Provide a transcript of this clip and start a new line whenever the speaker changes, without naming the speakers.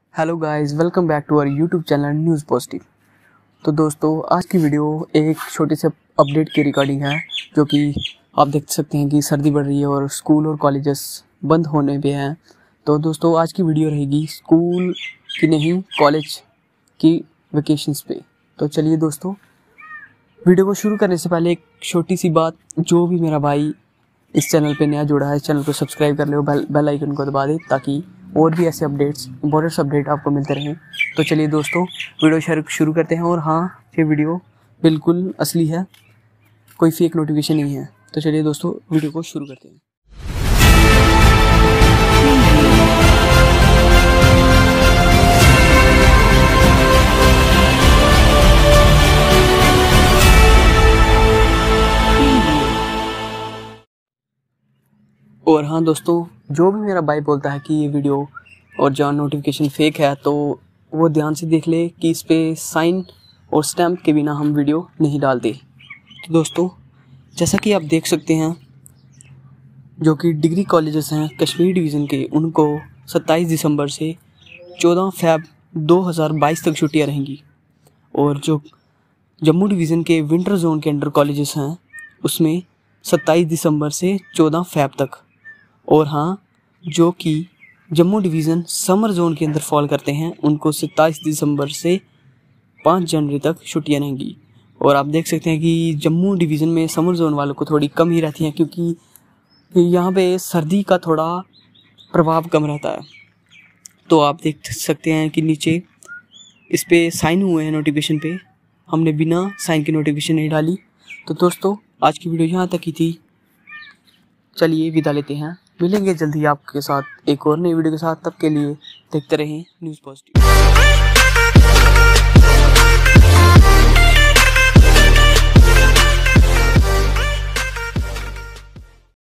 Hello guys, welcome back to our YouTube channel news positive. तो दोस्तों, आज की वीडियो एक छोटे से अपडेट की रिकॉर्डिंग है, जो कि आप देख सकते हैं कि सर्दी बढ़ रही है और स्कूल और कॉलेजेस बंद होने पे हैं। तो दोस्तों, आज की वीडियो रहेगी स्कूल की नहीं, कॉलेज की वेकेशंस पे। तो चलिए दोस्तों, वीडियो को शुरू करने से पहले एक छोटी सी बात, जो भी मेरा भाई इस चैनल पे नया जुड़ा है, चैनल को सब्सक्राइब कर लो, बेल आइकन को दबा दे, ताकि और भी ऐसे अपडेट्स, इंपॉर्टेंट अपडेट आपको मिलते रहें। तो चलिए दोस्तों, वीडियो शुरू करते हैं। और हाँ, ये वीडियो बिल्कुल असली है, कोई फेक नोटिफिकेशन नहीं है। तो चलिए दोस्तों, वीडियो को शुरू करते हैं। और हाँ दोस्तों, जो भी मेरा भाई बोलता है कि ये वीडियो और जहाँ नोटिफिकेशन फेक है, तो वो ध्यान से देख ले कि इस पे साइन और स्टैम्प के बिना हम वीडियो नहीं डालते। तो दोस्तों, जैसा कि आप देख सकते हैं, जो कि डिग्री कॉलेजेस हैं कश्मीर डिवीज़न के, उनको 27 दिसंबर से 14 फ़रवरी 2022 तक छुट्टियां रहेंगी। और जो जम्मू डिवीज़न के विंटर जोन के अंडर कॉलेजेस हैं, उसमें 27 दिसंबर से 14 फ़रवरी तक। और हाँ, जो कि जम्मू डिवीज़न समर जोन के अंदर फॉल करते हैं, उनको 27 दिसंबर से 5 जनवरी तक छुट्टियां रहेंगी। और आप देख सकते हैं कि जम्मू डिवीज़न में समर जोन वालों को थोड़ी कम ही रहती हैं, क्योंकि यहाँ पे सर्दी का थोड़ा प्रभाव कम रहता है। तो आप देख सकते हैं कि नीचे इस पे साइन हुए हैं नोटिफिकेशन पे, हमने बिना साइन की नोटिफिकेशन नहीं डाली। तो दोस्तों, आज की वीडियो यहाँ तक ही थी। चलिए विदा लेते हैं, मिलेंगे जल्दी आपके साथ एक और नई वीडियो के साथ। तब के लिए देखते रहें न्यूज़ पॉजिटिव।